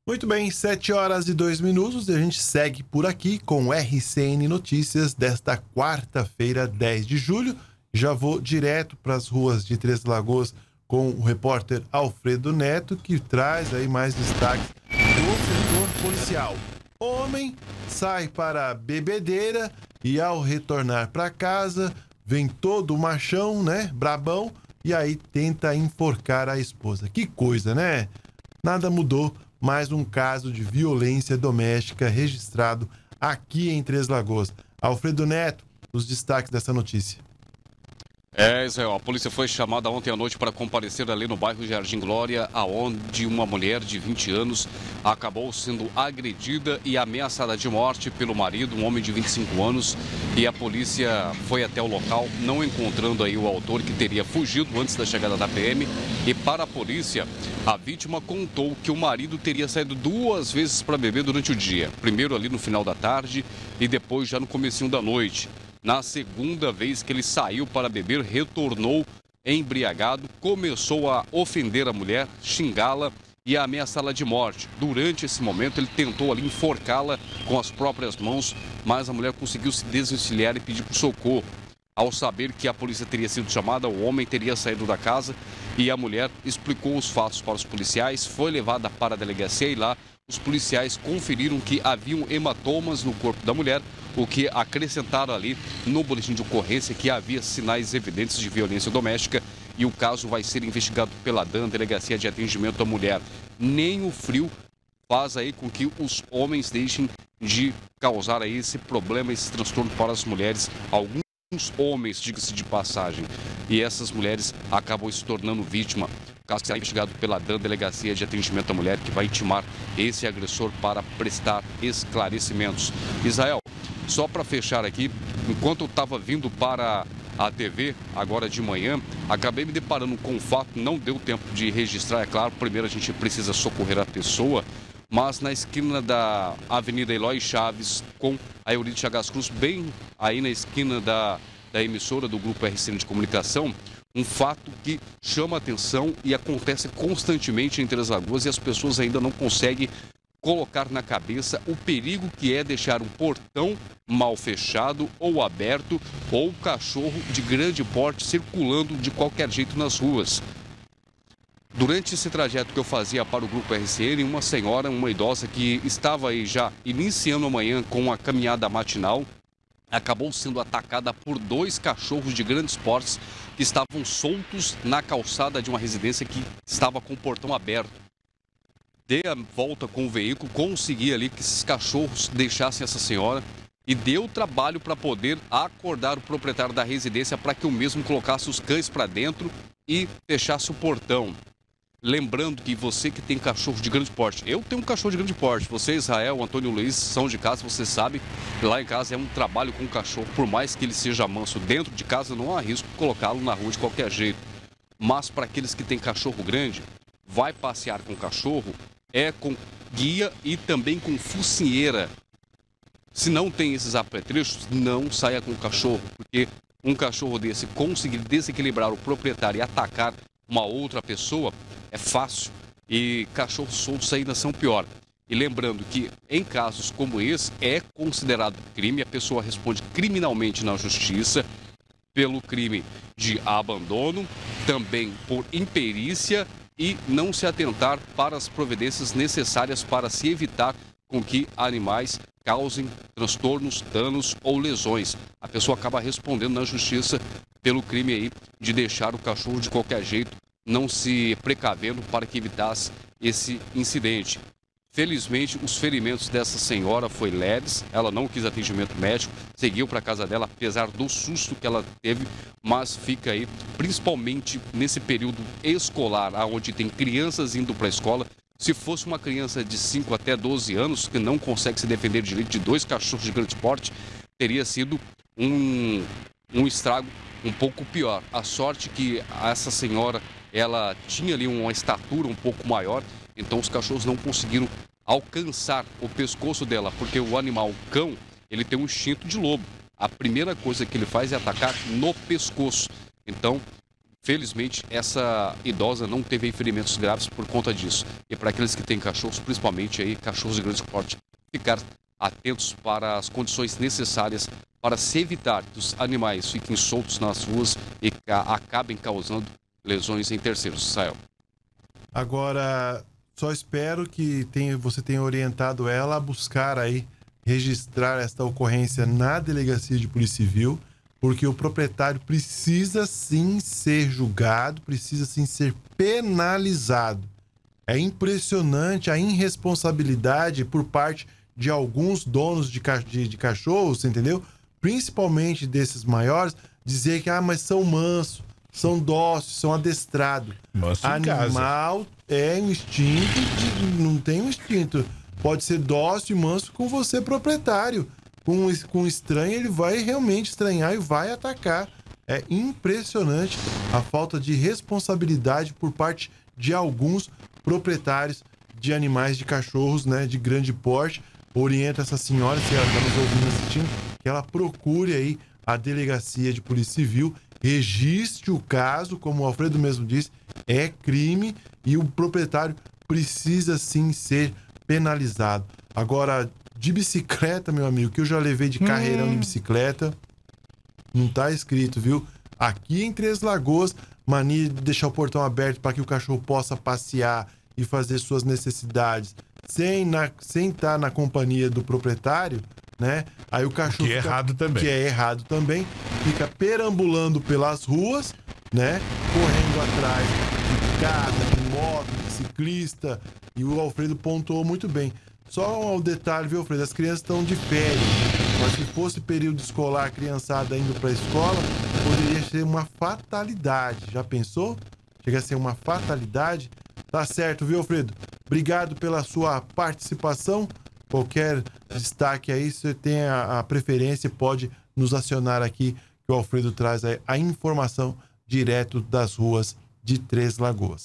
Muito bem, 7 horas e 2 minutos. A gente segue por aqui com o RCN Notícias desta quarta-feira, 10 de julho. Já vou direto para as ruas de Três Lagoas com o repórter Alfredo Neto, que traz aí mais destaques do setor policial. Homem sai para a bebedeira e ao retornar para casa vem todo machão, né, brabão, e aí tenta enforcar a esposa. Que coisa, né? Nada mudou. Mais um caso de violência doméstica registrado aqui em Três Lagoas. Alfredo Neto, os destaques dessa notícia. Israel, a polícia foi chamada ontem à noite para comparecer ali no bairro Jardim Glória, aonde uma mulher de 20 anos acabou sendo agredida e ameaçada de morte pelo marido, um homem de 25 anos, e a polícia foi até o local, não encontrando aí o autor que teria fugido antes da chegada da PM, e para a polícia, a vítima contou que o marido teria saído 2 vezes para beber durante o dia, primeiro ali no final da tarde e depois já no comecinho da noite. Na segunda vez que ele saiu para beber, retornou embriagado, começou a ofender a mulher, xingá-la e a ameaçá-la de morte. Durante esse momento, ele tentou ali enforcá-la com as próprias mãos, mas a mulher conseguiu se desvencilhar e pedir por socorro. Ao saber que a polícia teria sido chamada, o homem teria saído da casa e a mulher explicou os fatos para os policiais, foi levada para a delegacia e lá os policiais conferiram que haviam hematomas no corpo da mulher, o que acrescentaram ali no boletim de ocorrência que havia sinais evidentes de violência doméstica e o caso vai ser investigado pela DAN, Delegacia de Atendimento à Mulher. Nem o frio faz aí com que os homens deixem de causar aí esse problema, esse transtorno para as mulheres. Alguns homens, diga-se de passagem, e essas mulheres acabam se tornando vítima. O caso será investigado pela DAN, Delegacia de Atendimento à Mulher, que vai intimar esse agressor para prestar esclarecimentos. Israel, só para fechar aqui, enquanto eu estava vindo para a TV, agora de manhã, acabei me deparando com um fato, não deu tempo de registrar, é claro, primeiro a gente precisa socorrer a pessoa, mas na esquina da Avenida Eloy Chaves com a Euridice Chagas Cruz, bem aí na esquina da emissora do Grupo RCN de Comunicação, um fato que chama atenção e acontece constantemente em Três Lagoas e as pessoas ainda não conseguem colocar na cabeça o perigo que é deixar um portão mal fechado ou aberto ou cachorro de grande porte circulando de qualquer jeito nas ruas. Durante esse trajeto que eu fazia para o Grupo RCN, uma senhora, uma idosa que estava aí já iniciando a manhã com a caminhada matinal, acabou sendo atacada por 2 cachorros de grandes portes que estavam soltos na calçada de uma residência que estava com o portão aberto. Dei a volta com o veículo, consegui ali que esses cachorros deixassem essa senhora e deu trabalho para poder acordar o proprietário da residência para que o mesmo colocasse os cães para dentro e fechasse o portão. Lembrando que você que tem cachorro de grande porte, eu tenho um cachorro de grande porte, você, Israel, Antônio Luiz, são de casa, você sabe, lá em casa é um trabalho com o cachorro, por mais que ele seja manso dentro de casa, não há risco de colocá-lo na rua de qualquer jeito. Mas para aqueles que têm cachorro grande, vai passear com o cachorro, é com guia e também com focinheira. Se não tem esses apetrechos, não saia com o cachorro, porque um cachorro desse conseguir desequilibrar o proprietário e atacar uma outra pessoa é fácil e cachorros soltos ainda são pior. E lembrando que em casos como esse é considerado crime, a pessoa responde criminalmente na justiça pelo crime de abandono, também por imperícia e não se atentar para as providências necessárias para se evitar com que animais causem transtornos, danos ou lesões. A pessoa acaba respondendo na justiça pelo crime aí de deixar o cachorro de qualquer jeito, não se precavendo para que evitasse esse incidente. Felizmente, os ferimentos dessa senhora foi leves, ela não quis atendimento médico, seguiu para casa dela, apesar do susto que ela teve, mas fica aí, principalmente nesse período escolar, onde tem crianças indo para a escola. Se fosse uma criança de 5 até 12 anos, que não consegue se defender direito de 2 cachorros de grande porte, teria sido um estrago um pouco pior. A sorte que essa senhora, ela tinha ali uma estatura um pouco maior, então os cachorros não conseguiram alcançar o pescoço dela, porque o animal, o cão, ele tem um instinto de lobo. A primeira coisa que ele faz é atacar no pescoço. Então, Felizmente, essa idosa não teve ferimentos graves por conta disso. E para aqueles que têm cachorros, principalmente aí cachorros de grande porte, ficar atentos para as condições necessárias para se evitar que os animais fiquem soltos nas ruas e acabem causando lesões em terceiros. Israel. Agora, só espero que você tenha orientado ela a buscar aí, registrar esta ocorrência na Delegacia de Polícia Civil, porque o proprietário precisa sim ser julgado, precisa sim ser penalizado. É impressionante a irresponsabilidade por parte de alguns donos de cachorros, entendeu? Principalmente desses maiores, dizer que mas são mansos, são dóceis, são adestrados. Animal é um instinto, não tem um instinto. Pode ser dócil e manso com você, proprietário. Com estranho, ele vai realmente estranhar e vai atacar. É impressionante a falta de responsabilidade por parte de alguns proprietários de animais de cachorros, né, de grande porte. Orienta essa senhora, se ela está nos ouvindo, assistindo, que ela procure aí a Delegacia de Polícia Civil, registre o caso, como o Alfredo mesmo disse, é crime e o proprietário precisa sim ser penalizado. Agora, de bicicleta, meu amigo, que eu já levei de carreirão de bicicleta, não tá escrito, viu? Aqui em Três Lagoas, mania de deixar o portão aberto para que o cachorro possa passear e fazer suas necessidades sem estar na companhia do proprietário, né? Aí o cachorro que é errado também. Que é errado também, fica perambulando pelas ruas, né? Correndo atrás de carro, de moto, de ciclista. E o Alfredo pontuou muito bem. Só um detalhe, viu, Alfredo? As crianças estão de férias. Mas se fosse período escolar, a criançada indo para a escola, poderia ser uma fatalidade. Já pensou? Chega a ser uma fatalidade. Tá certo, viu, Alfredo? Obrigado pela sua participação. Qualquer destaque aí, se você tem a preferência, pode nos acionar aqui, que o Alfredo traz a informação direto das ruas de Três Lagoas.